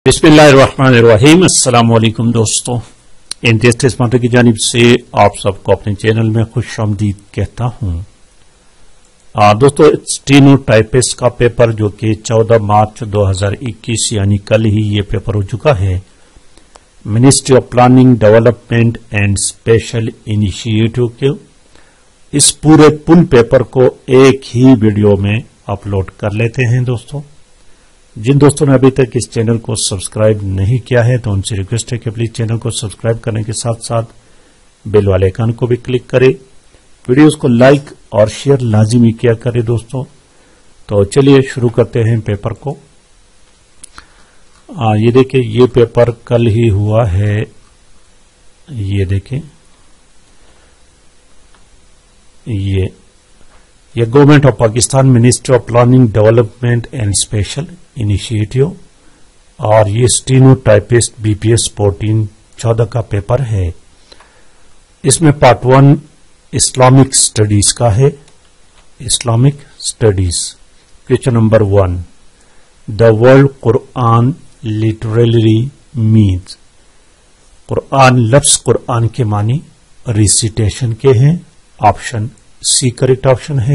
बिस्मिल्लाहिर्रहमानिर्रहीम। अस्सलाम वालेकुम दोस्तों, इम्तियाज टेस्ट मास्टर की जानिब से आप सबको अपने चैनल में खुशामदीद कहता हूं। दोस्तों, स्टेनोटाइपिस्ट का पेपर जो कि 14 मार्च 2021 यानी कल ही ये पेपर हो चुका है, ministry of planning development and special initiative के इस पूरे फुल पेपर को एक ही वीडियो में अपलोड कर लेते हैं। दोस्तों, जिन दोस्तों ने अभी तक इस चैनल को सब्सक्राइब नहीं किया है तो उनसे रिक्वेस्ट है कि प्लीज चैनल को सब्सक्राइब करने के साथ साथ बेल वाले आइकन को भी क्लिक करें, वीडियोस को लाइक और शेयर लाजिमी किया करें। दोस्तों, तो चलिए शुरू करते हैं पेपर को। ये देखिए, ये पेपर कल ही हुआ है। ये देखें, ये government of Pakistan ministry of planning development and special initiative और ये स्टेनोटाइपिस्ट बीपीएस 14 का पेपर है। इसमें पार्ट 1 इस्लामिक स्टडीज का है। Islamic studies, question number 1, the word Quran literally means. Quran लफ्ज कुरान के मानी रिसिटेशन के हैं। ऑप्शन सी करेक्ट ऑप्शन है।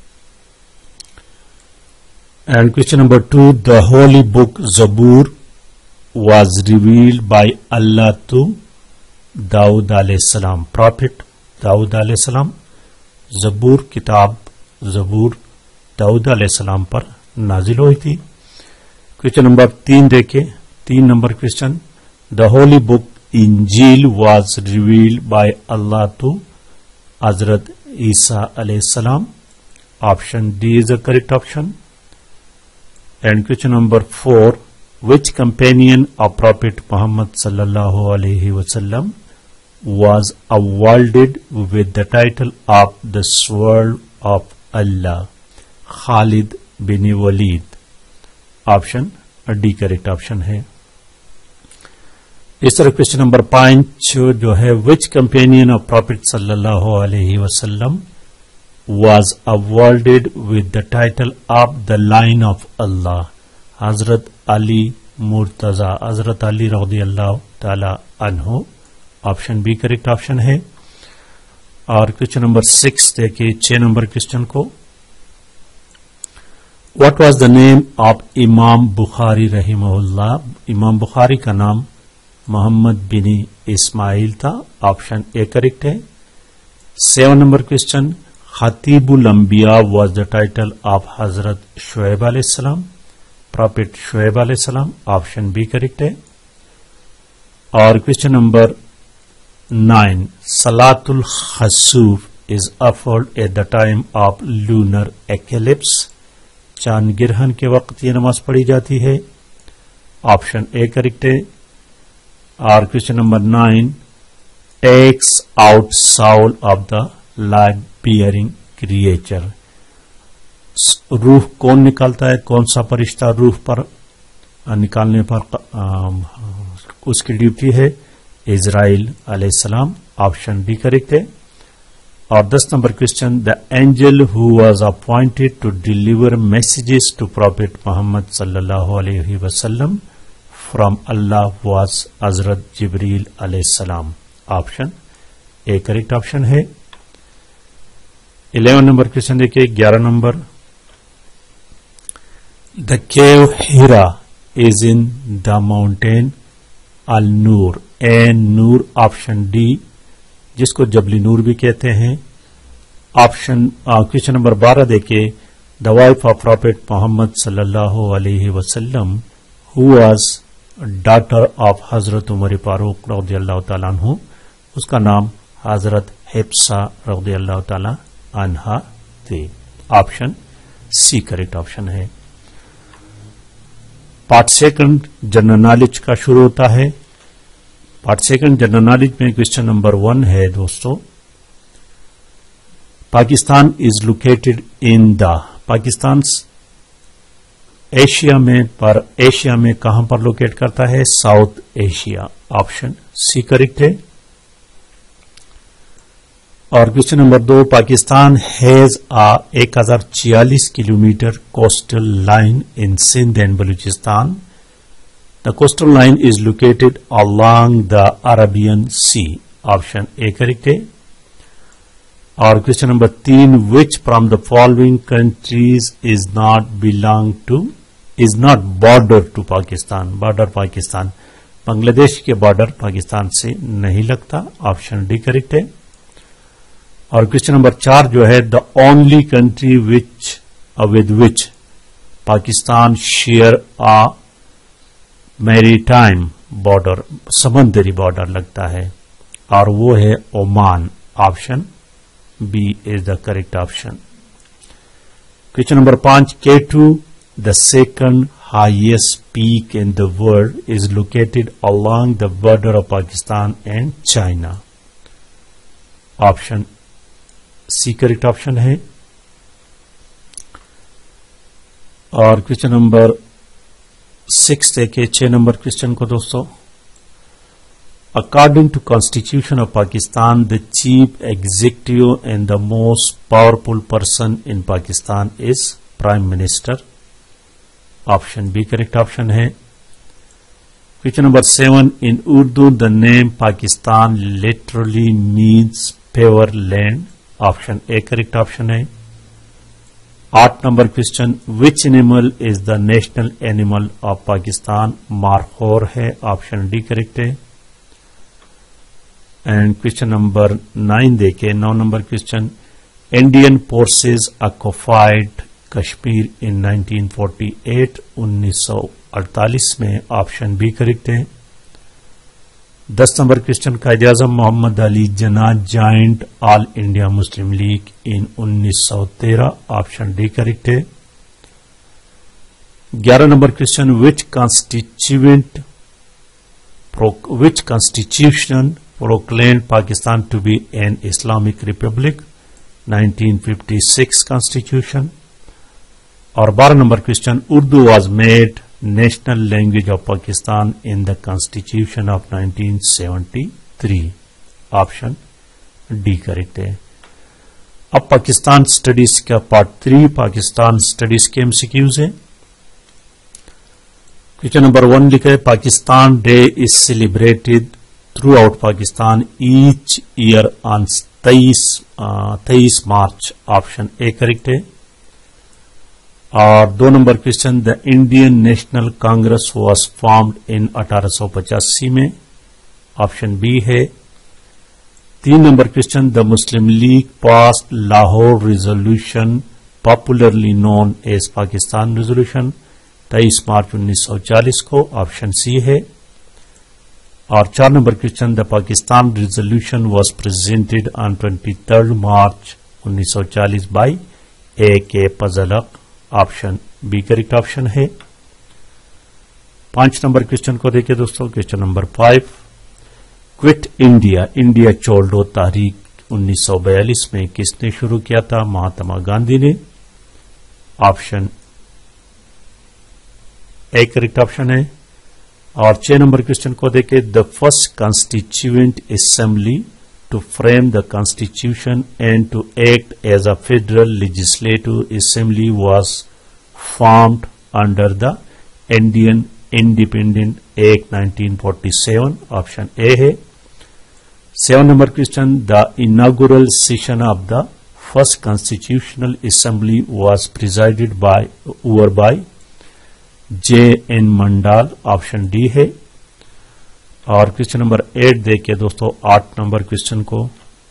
And question number 2, the holy book Zabur was revealed by Allah to Dawood अलैहिस्सलाम। Prophet Dawood अलैहिस्सलाम। जबूर किताब जबूर दाऊद अलैहिस्सलाम पर नाजिल हुई थी। क्वेश्चन नंबर 3 देखें, 3 number question, the holy book Injeel was revealed by Allah to Hazrat Isa अलैहिस्सलाम। Option D is the correct option. And question number 4, which companion of prophet Mohammad सल्लल्लाहु अलैहि वसल्लम was awarded with the title of the sword of Allah. Khalid bin Walid. Option D correct option है। इस तरह question number 5 जो है, विच companion of profit सल्लल्लाहु अलैहि वसल्लम was awarded with the title of the lion of Allah. Hazrat Ali Murtaza, हजरत अली रज़ियल्लाहु ताला अन्हु। ऑप्शन बी करेक्ट ऑप्शन है। और क्वेश्चन नंबर 6 देखिए, 6 नंबर क्वेश्चन को, what was the name of Imam Bukhari रहिमहुल्लाह। इमाम बुखारी का नाम मोहम्मद बिन इस्माइल था। ऑप्शन ए करेक्ट है। 7 नंबर क्वेश्चन, खतीबुल अंबिया वाज द टाइटल ऑफ हजरत शुएब अलैहिस्सलाम। प्रॉफिट शुएब अलैहिस्सलाम। ऑप्शन बी करेक्ट है। और क्वेश्चन नंबर 9, सलातुल खसूफ is offered at the time of lunar eclipse. चांद गिरहन के वक्त ये नमाज पढ़ी जाती है। ऑप्शन ए करेक्ट है। और question number 9, takes out soul of the life bearing creature. रूह कौन निकालता है, कौन सा फरिश्ता रूह पर निकालने पर उसकी ड्यूटी है? इजराइल अलैहिस्सलाम। ऑप्शन डी करेक्ट है। और 10 number question, the angel who was appointed to deliver messages to prophet Mohammad सल्लल्लाहु अलैहि वसल्लम फ्रॉम अल्लाह वाज हजरत जिब्रील अलैहिस्सलाम। ऑप्शन ए करेक्ट ऑप्शन है। 11 नंबर क्वेश्चन देखिए, 11 number, the cave Hira is in the mountain अल नूर। ए नूर। ऑप्शन डी, जिसको जबली नूर भी कहते हैं। ऑप्शन क्वेश्चन नंबर 12 देखिए, the wife of prophet Mohammad सल्लल्लाहु अलैहि वसल्लम हु वाज डॉटर ऑफ हजरत उमर फारूक रज़ियल्लाहु ताला अन्हु, उसका नाम हजरत हिफ्सा रज़ियल्लाहु ताला अन्हा थे। ऑप्शन सी करेक्ट ऑप्शन है। पार्ट 2 जनरल नॉलेज का शुरू होता है। पार्ट 2 जनरल नॉलेज में क्वेश्चन नंबर 1 है दोस्तों, Pakistan is located in the. Pakistan Asia में कहां पर लोकेट करता है? South Asia. Option C correct है। और question number 2, Pakistan has 1046 kilometre coastal line in Sindh and Balochistan The coastal line is located along the Arabian Sea. Option A correct है. और question number 3, which from the following countries is not border to Pakistan? Border Pakistan, Bangladesh के border Pakistan से नहीं लगता. Option D correct है. और question number 4 जो है, the only country with which Pakistan share a maritime border, समुद्री बॉर्डर लगता है, और वो है Oman. Option B is the correct option. Question number 5, K2, the second highest peak in the world, is located along the border of Pakistan and China. Option C correct option है. और question number 6 देखे 6 number question को दोस्तों. According to Constitution of Pakistan, the chief executive and the most powerful person in Pakistan is Prime Minister. Option B correct option है. Question number 7, in Urdu, the name Pakistan literally means favor land. Option A correct option है. 8 number question, which animal is the national animal of Pakistan? मारखोर है. Option D correct है. And question number 9 देखे 9 number question, Indian forces occupied Kashmir in 1948, 1948 में. Option B correct है. 10 number question, Quaid-e-Azam Mohammad Ali Jinnah joined All India Muslim League in 1913. Option D correct है. 11 number question, which constitution proclaimed Pakistan to be an Islamic Republic? 1956 Constitution. और 12 number question, Urdu was made national language of Pakistan in the Constitution of 1973. Option D correct है. अब Pakistan studies का part 3, Pakistan studies के MCQs है. Question number 1 लिखा है, Pakistan Day is celebrated throughout Pakistan each year on 23 March. Option A correct है. और 2 number question, the Indian National Congress was formed in 1885 में. ऑप्शन बी है. 3 number question, the Muslim League passed Lahore Resolution popularly known as Pakistan resolution 23 March 1940 को. Option C है. और 4 number question, the Pakistan resolution was presented on 23 March 1940 by A K Fazlul Haq. Option B correct option है. 5 number question को देखिए दोस्तों. Question number 5, quit India, India छोड़ो तहरीक 1942 में किसने शुरू किया था? महात्मा गांधी ने. ऑप्शन ए करेक्ट ऑप्शन है. और 6 नंबर क्वेश्चन को देखें, the first constituent assembly to frame the constitution and to act as a federal legislative assembly was formed under the Indian Independent Act 1947. Option A है. 7 number question, the inaugural session of the first constitutional assembly was presided by J.N. Mandal. Option D है. और question number 8 देखिए दोस्तों 8 number question को,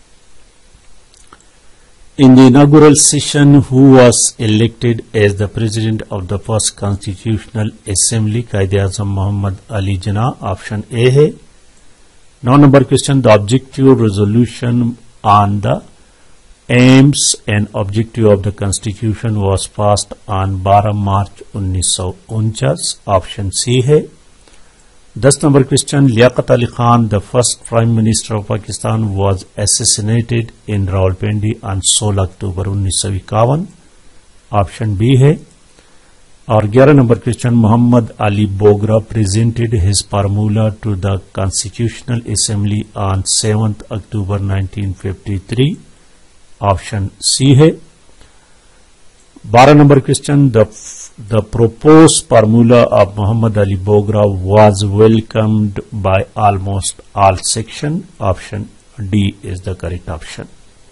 in the inaugural session who was elected as the president of the first constitutional assembly? Quaid-e-Azam Mohammad Ali Jinnah. Option A है. 9 number question, the objective resolution on the aims and objective of the constitution was passed on 12 March 1949. Option C है. 10 number question, Liaquat Ali Khan the first prime minister of Pakistan was assassinated in Rawalpindi on 16 October 1951. Option B है. और 11 number question, Mohammad Ali Bogra presented his formula to the constitutional assembly on 7 October 1953. Option C है. 12 number question, the The proposed formula of Muhammad Ali Bogra was welcomed by almost all sections. Option D is the correct option.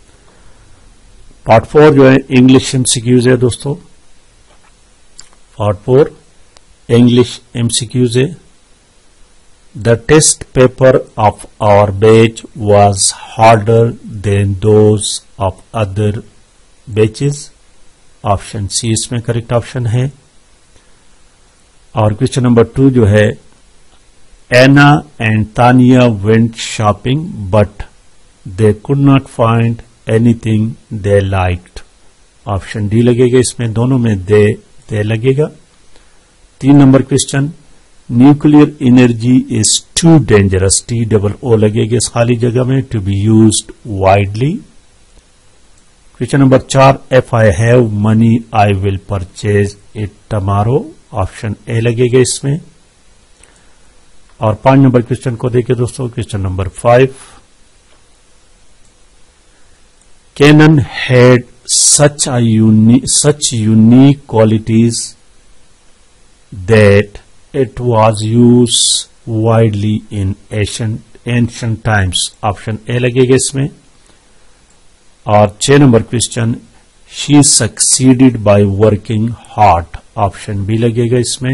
Part 4 जो है English MCQs है दोस्तों. Part 4 English MCQs है. The test paper of our batch was harder than those of other batches. Option C इसमें correct option है. और question number 2 जो है Anna and Tania went shopping but they could not find anything they liked. Option D लगेगा इसमें. दोनों में they लगेगा. 3 number question nuclear energy is too dangerous. TOO लगेगा इस खाली जगह में. To be used widely. Question number 4 if I have money I will purchase it tomorrow. Option A लगेगा इसमें. और 5 नंबर क्वेश्चन को देखिए दोस्तों. Question number 5 cannon had such unique qualities that it was used widely in ancient times. Option A लगेगा इसमें. और 6 number question she succeeded by working hard. Option B लगेगा इसमें.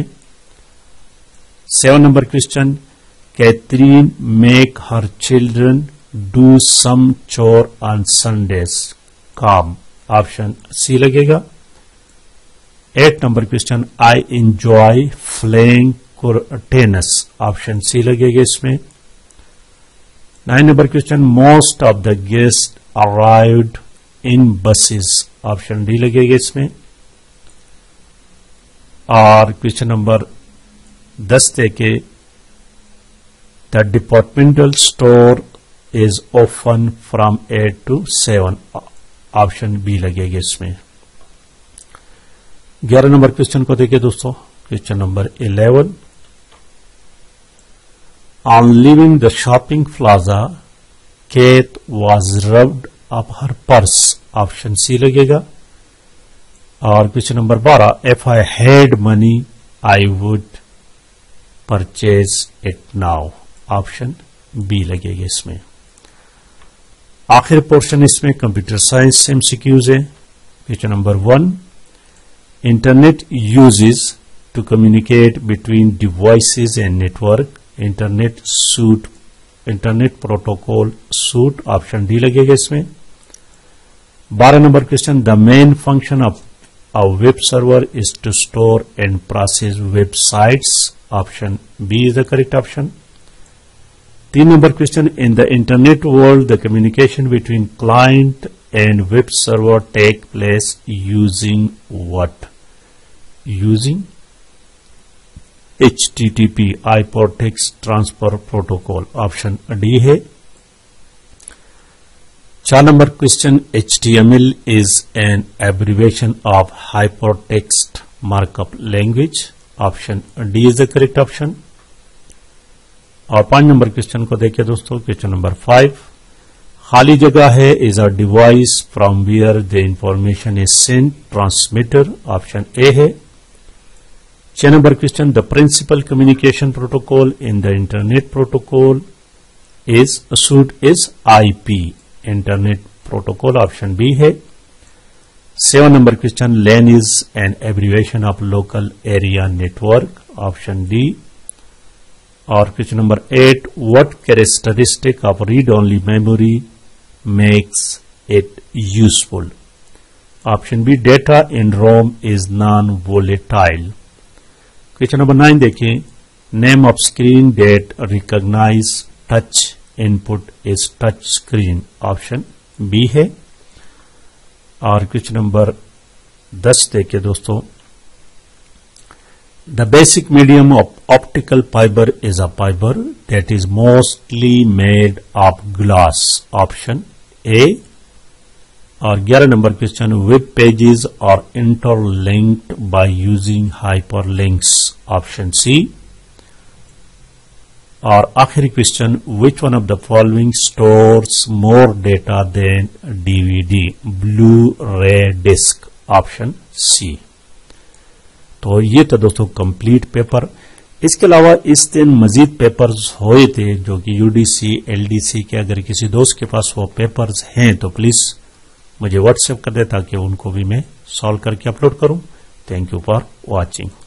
7 number question Catherine make her children do some chore on Sundays काम. Option C लगेगा. 8 number question I enjoy playing tennis. Option C लगेगा इसमें. 9 number question most of the guest arrived in buses. Option D लगेगा इसमें. और question number 10 देखे the departmental store is open from 8 to 7. Option B लगेगा इसमें. 11 number question को देखिए दोस्तों. Question number 11 on leaving the shopping plaza Kate was robbed of her purse. Option C लगेगा. और question number 12 if I had money I would purchase it now. Option B लगेगा इसमें. आखिर पोर्शन इसमें computer science MCQs है. Question number 1 internet uses to communicate between devices and network. Internet protocol suit. Option D लगेगा इसमें. 12 number question the main function of a web server is to store and process websites. Option B is the correct option. 3 number question in the internet world the communication between client and web server take place using what? Using HTTP hypertext transfer protocol. Option D है. 4 number question HTML is an abbreviation of hypertext markup language. Option D is the correct option. और 5 number question को देखिए दोस्तों. Question number 5 खाली जगह है is a device from where the information is sent. Transmitter. Option A है. 6 number question the principal communication protocol in the internet protocol is suite is IP. Internet protocol. Option B है. 7 number question LAN is an abbreviation of local area network. Option D. और question number 8 what characteristic of read only memory makes it useful. Option B data in ROM is non volatile. Question number 9 देखिए name of screen that recognize touch input is touch screen. Option B है. और question number 10 देखिए दोस्तों the basic medium of optical fibre is a fibre that is mostly made of glass. Option A. और 11 number question web pages are interlinked by using hyperlinks. Option C. और आखिरी question which one of the following stores more data than DVD. Blu ray disc. Option C. तो ये तो दोस्तों complete paper. इसके अलावा इस दिन मजीद पेपर्स हुए थे जो कि यूडीसी एलडीसी के, अगर किसी दोस्त के पास वो पेपर्स हैं तो प्लीज मुझे व्हाट्सएप कर दे ताकि उनको भी मैं सॉल्व करके अपलोड करूं। Thank you for watching.